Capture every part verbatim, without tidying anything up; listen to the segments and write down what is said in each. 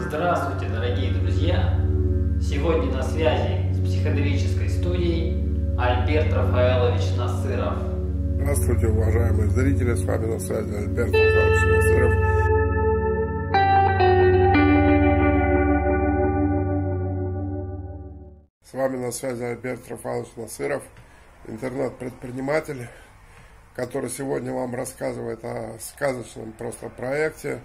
Здравствуйте, дорогие друзья! Сегодня на связи с психоделической студией Альберт Рафаэлович Насыров. Здравствуйте, уважаемые зрители, с вами на связи Альберт Рафаэлович Насыров. С вами на связи Альберт Рафаэлович Насыров, интернет-предприниматель, который сегодня вам рассказывает о сказочном просто проекте.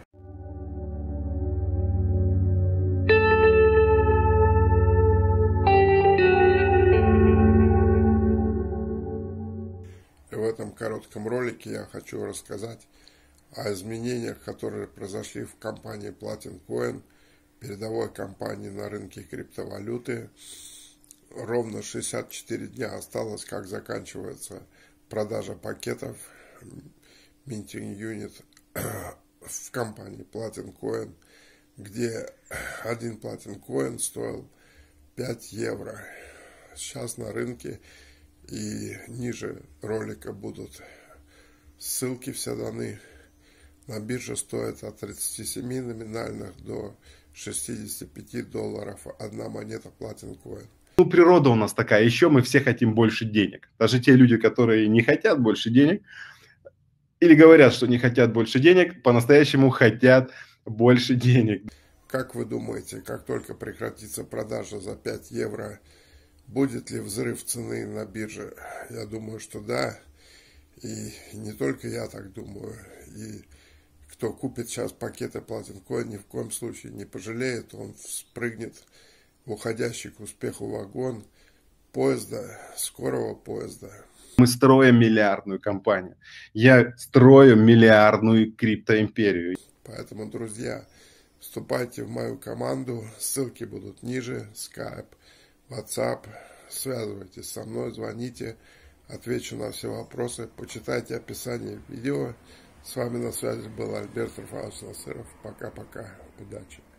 И в этом коротком ролике я хочу рассказать о изменениях, которые произошли в компании Platin Coin, передовой компании на рынке криптовалюты. Ровно шестьдесят четыре дня осталось, как заканчивается продажа пакетов Minting Unit в компании Platin Coin, где один Platin Coin стоил пять евро. Сейчас на рынке и ниже ролика будут ссылки все даны. На бирже стоит от тридцати семи номинальных до шестидесяти пяти долларов одна монета Platin Coin. Ну, природа у нас такая, еще мы все хотим больше денег. Даже те люди, которые не хотят больше денег, или говорят, что не хотят больше денег, по-настоящему хотят больше денег. Как вы думаете, как только прекратится продажа за пять евро, будет ли взрыв цены на бирже? Я думаю, что да. И не только я так думаю. И кто купит сейчас пакеты Platin Coin, ни в коем случае не пожалеет. Он спрыгнет в уходящий к успеху вагон поезда, скорого поезда. Мы строим миллиардную компанию. Я строю миллиардную криптоимперию. Поэтому, друзья, вступайте в мою команду. Ссылки будут ниже. Skype, WhatsApp. Связывайтесь со мной, звоните. Отвечу на все вопросы. Почитайте описание видео. С вами на связи был Альберт Рафаэлович Насыров. Пока-пока. Удачи.